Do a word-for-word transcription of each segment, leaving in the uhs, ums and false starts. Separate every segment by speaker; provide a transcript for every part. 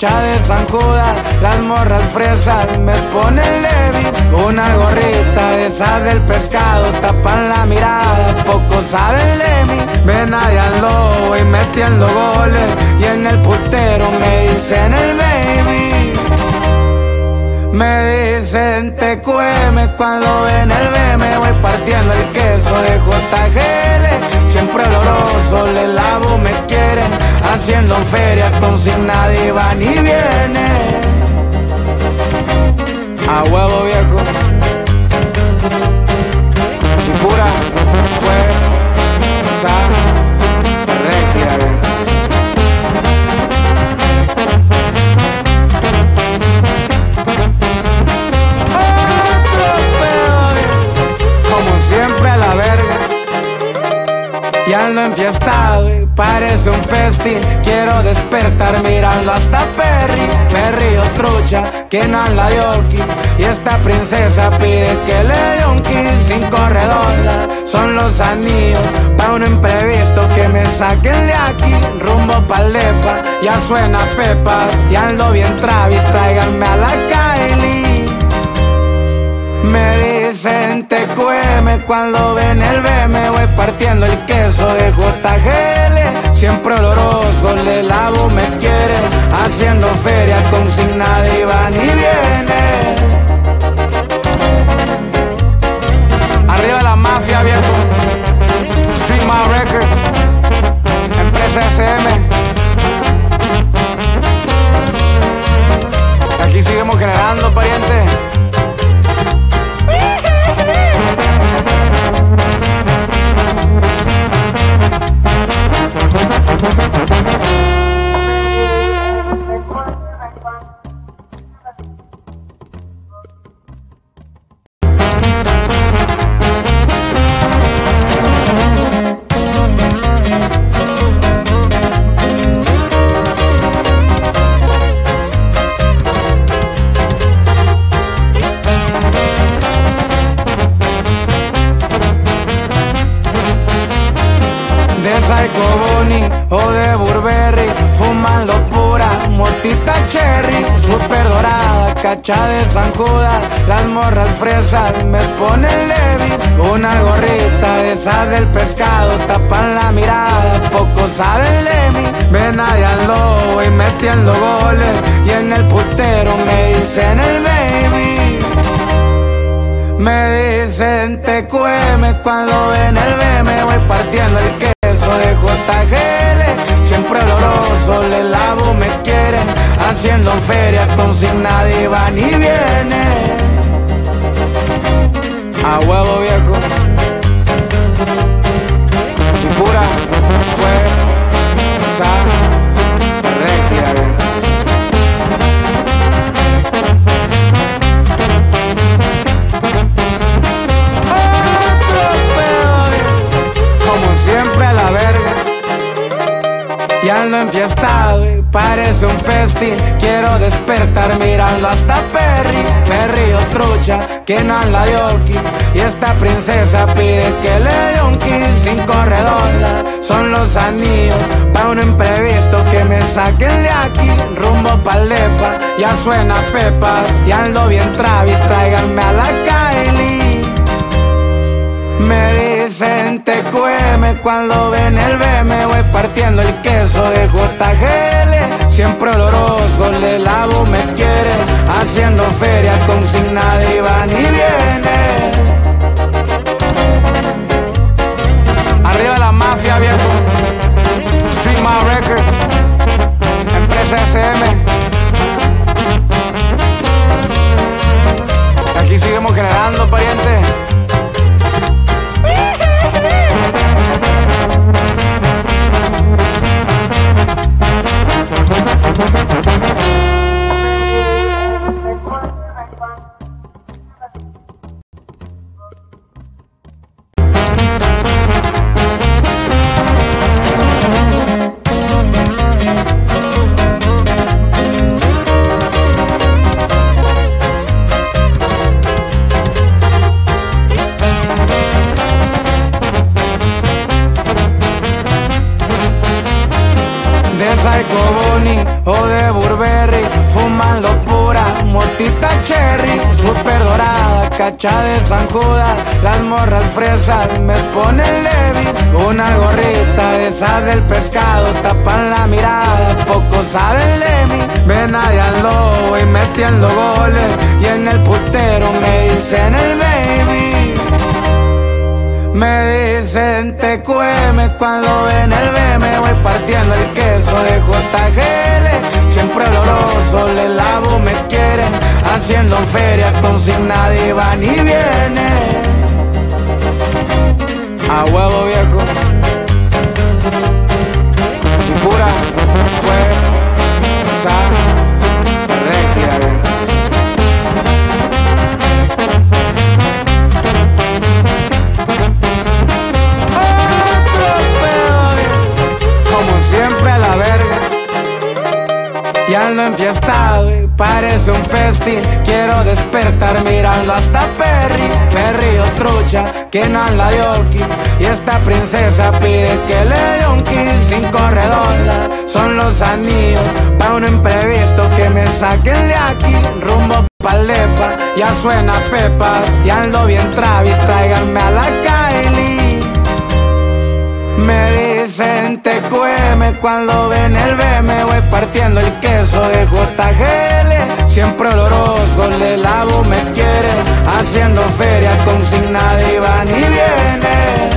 Speaker 1: cacha de San Judas, las morras fresas me ponen Levi. Una gorrita de esas del pescado, tapan la mirada, poco saben de mí. Ven allá al lobo y metiendo goles, y en el putero me dicen el baby. Me dicen T Q M cuando ven el B M, voy partiendo el queso de J G L. Siempre oloroso, le lavo, me quieren, haciendo feria con nadie va ni viene. A huevo viejo. Y pura fuerza regia. Siempre a la verga, y ando enfiestado y parece un festín. Quiero despertar mirando hasta Perry. Me río trucha, que no anda Yorkie, y esta princesa pide que le dé un kiss. Sin corredora, son los anillos pa' un imprevisto que me saquen de aquí. Rumbo pa'l depa, ya suena Pepas, y ando bien Travis, tráiganme a la Kylie. Me dicen T Q M cuando ven el B M, voy partiendo el queso de J G L. Siempre oloroso, le lavo, me quieren, haciendo feria con sin nadie va ni viene. Arriba la mafia, viejo. Street My Records, Empresa S M. Aquí seguimos generando, pariente. O de Burberry, fumando pura mortita cherry. Super dorada, cacha de San Judas, las morras fresas me ponen Levi. Una gorrita de esas del pescado, tapan la mirada, poco saben de mí. Ven allá al lobo y metiendo goles, y en el putero me dicen el baby. Me dicen T Q M cuando ven el B M, voy partiendo el queso de J G L. Siempre oloroso, le lavo, me quieren, haciendo feria con sin nadie va ni viene. A huevo viejo. Y pura fuerza regia. Siempre a la verga, y ando enfiestado y parece un festín. Quiero despertar mirando hasta Perry. Me río trucha, que no anda Yorkie, y esta princesa pide que le dé un kiss. Sin corredora, son los anillos pa' un imprevisto que me saquen de aquí. Rumbo pa'l depa, ya suena Pepas, y ando bien Travis, tráiganme a la Kylie. Me dicen T Q M cuando ven el B M, voy partiendo el queso de J G L. Siempre oloroso, le lavo, me quieren, haciendo feria con sin nadie va ni viene. Arriba la mafia, viejo. Street My Records, Empresa S M. Aquí seguimos generando, pariente. cacha de San Judas, las morras fresas me ponen Levi. Una gorrita de esas del pescado, tapan la mirada, poco saben de mí. Ven allá al lobo y metiendo goles, y en el putero me dicen el baby. Me dicen T Q M cuando ven el B M, voy partiendo el queso de J G L. Siempre oloroso, le lavo, me quieren, haciendo feria consigna y van y vienen. A huevo viejo. Y pura fuerza regia. Siempre a la verga, y ando enfiestado y parece un festín. Quiero despertar mirando hasta Perry, Perry o trucha, que no anda de Yorkie. Y esta princesa pide que le dé un kiss. Cinco redondas son los anillos pa' un imprevisto, que me saquen de aquí. Rumbo pa'l depa, ya suena Pepas, y ando bien Travis, tráiganme a la Kylie. Me dicen T Q M cuando ven el B M, voy partiendo el queso de J G L. Siempre oloroso, le lavo, me quiere, haciendo feria consigna de van y viene.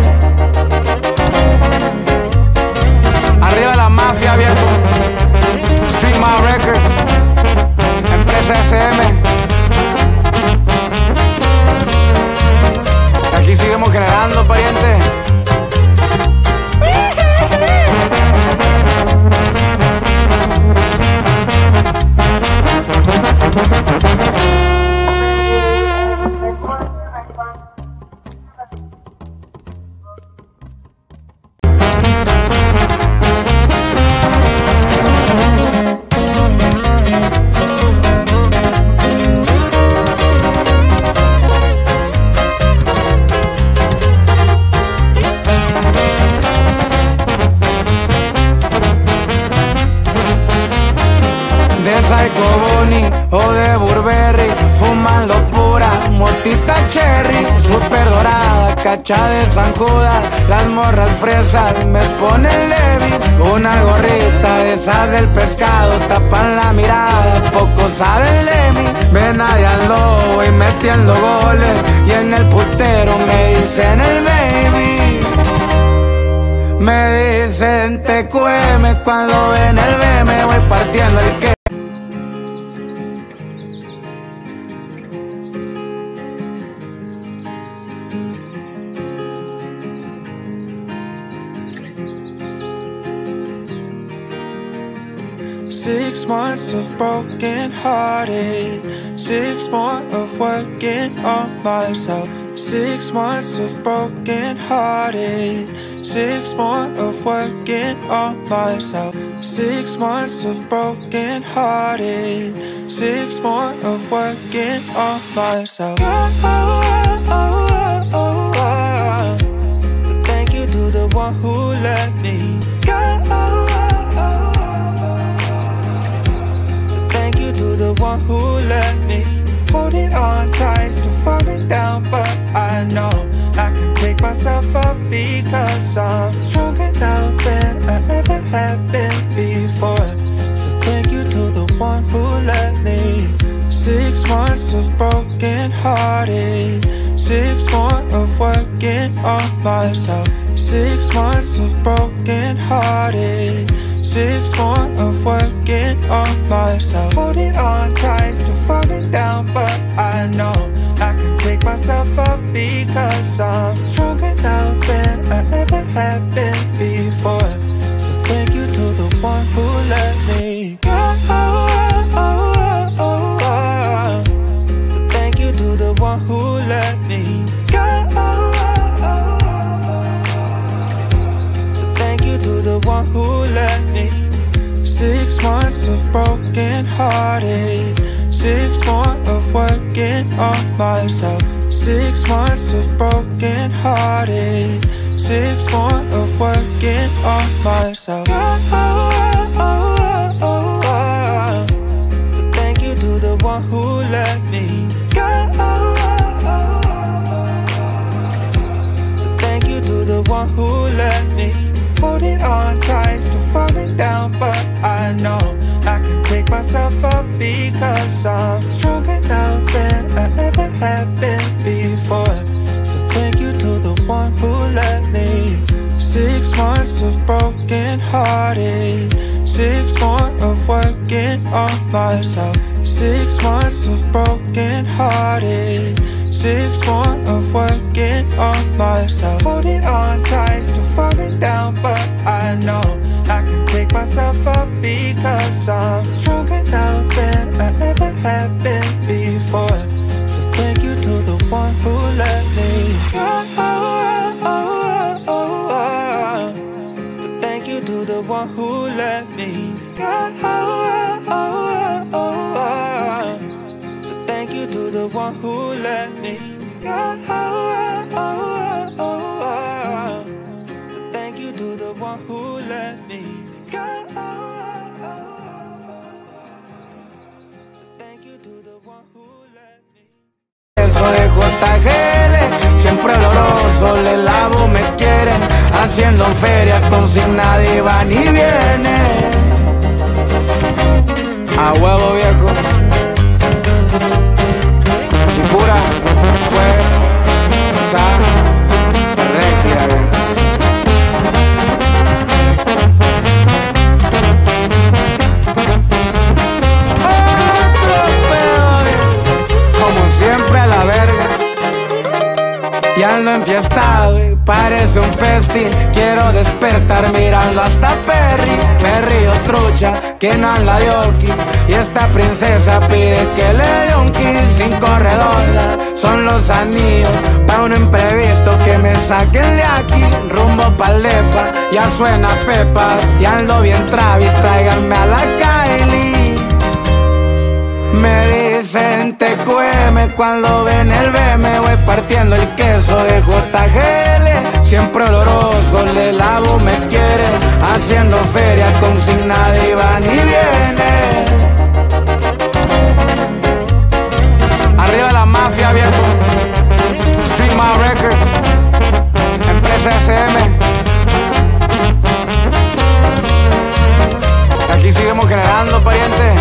Speaker 1: Arriba la mafia, viejo. Street My Records, Empresa S M. Aquí seguimos generando, pariente. O de Burberry, fumando pura mortita cherry, super dorada, cacha de San Judas, las morras fresas me ponen Levi. Una gorrita de esas del pescado, tapan la mirada, poco saben de mí. Ven allá al lobo y metiendo goles, y en el putero me dicen el baby. Me dicen T Q M cuando ven el B M, voy partiendo el que.
Speaker 2: Six months of broken hearted, six more of working on myself. Six months of broken hearted, six more of working on myself. Six months of broken hearted, six more of working on myself. Oh, oh, oh, oh, oh. So thank you to the one who let me go. To the one who let me hold it on tight, still falling down, but I know I can pick myself up because I'm stronger now than I ever have been before. So thank you to the one who let me. Six months of broken hearted, six more of working on myself. Six months of broken hearted, six more of working on myself. Holding on tight, still falling down, but I know I can pick myself up because I'm stronger now than I ever have been before. So thank you to the one who let me go. So thank you to the one who let me go. So thank you to the one who let me. Six months of broken hearted, six more of working on myself. Six months of broken hearted, six more of working on myself. Oh, oh, oh, oh, oh. So thank you to the one who let me go. falling down, but I know I can pick myself up because I'm stronger now than I ever have been before. So thank you to the one who let me. Six months of broken hearted, six more of working on myself. Six months of broken hearted, six more of working on myself. Holding on tight, still falling down, but I know I can pick myself up because I'm stronger now than I ever have been before. So thank you to the one who let me. Oh, oh, oh, oh, oh. So thank you to the one who let me. Oh, oh, oh, oh, oh. So thank you to the one who let me. Oh, oh, oh, oh, oh. So thank you to the one who let me. Oh, oh, oh, oh. So thank you to the one who let me.
Speaker 1: Eso de J G L, siempre oloroso, le lavo, me quieren, haciendo feria con sin nadie va ni viene. A huevo viejo, y pura fuerza regia. Como siempre a la verga. Y ando enfiestado y parece un festín. Quiero despertar mirando hasta Perry. Perry o trucha, que no anda de oki. Y esta princesa pide que le dé un kiss. Cinco redondas son los anillos pa' un imprevisto que me saquen de aquí. Rumbo pa'l depa, ya suena Pepas. Y ando bien Travis, tráiganme a la Kylie. Me dicen T Q M cuando ven el B M. Voy partiendo el queso de J G L. Siempre oloroso, le lavo, me quiere, haciendo feria con sin nadie va ni viene. Arriba la mafia, viejo. Street My Records, empresa S M. Aquí seguimos generando, pariente.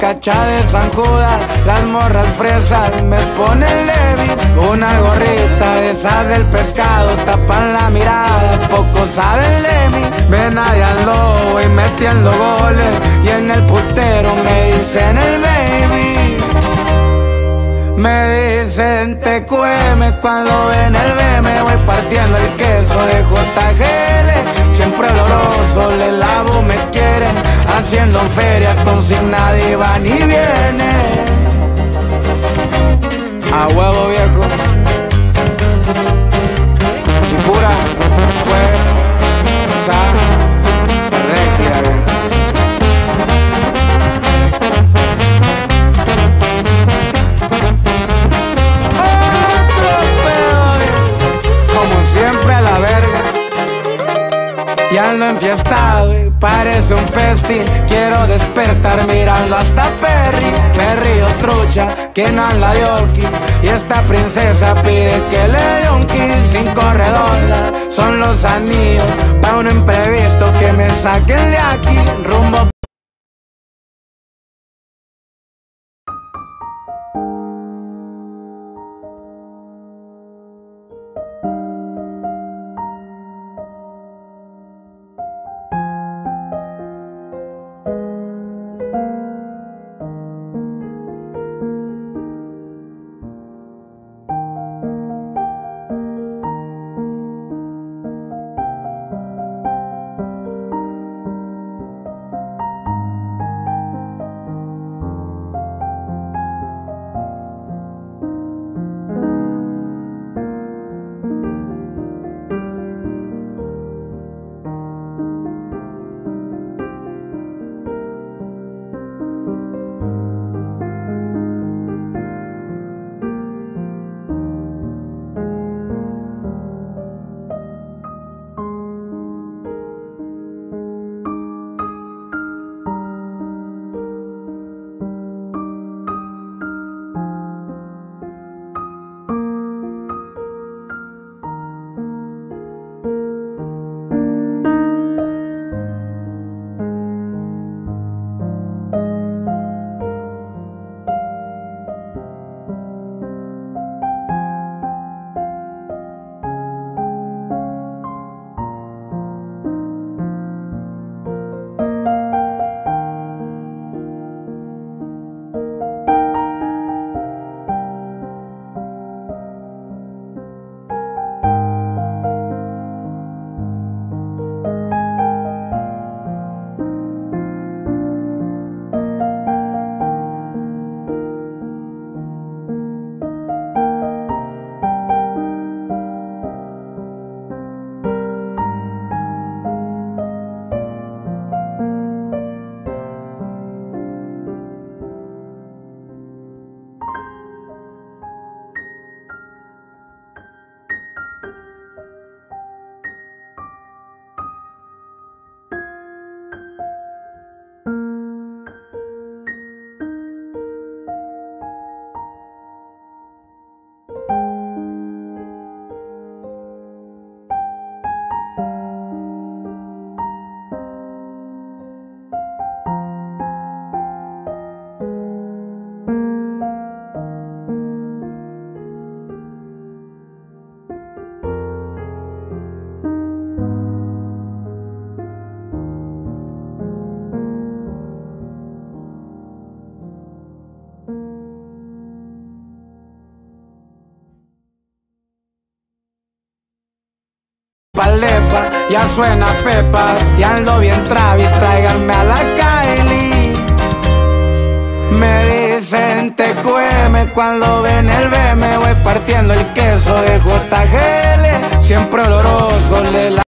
Speaker 1: cacha de San Judas, las morras fresas me ponen Levi. Una gorrita de esas del pescado, tapan la mirada, poco saben de mí. Ven allá al lobo y metiendo goles, y en el putero me dicen el baby. Me dicen T Q M cuando ven el B M, voy partiendo el queso de J G L. Siempre oloroso, le lavo, me quieren, haciendo feria con sin nadie va ni viene. A huevo viejo. Y pura fuerza regia. Siempre a la verga, y ando enfiestado y parece un festín. Quiero despertar mirando hasta Perry, Perry o trucha, que no anda yorkie. Y esta princesa pide que le dé un kiss. Cinco redondas son los anillos pa' un imprevisto, que me saquen de aquí rumbo. Palepa, ya suena Pepas, y ando bien Travis, tráiganme a la Kylie. Me dicen T Q M cuando ven el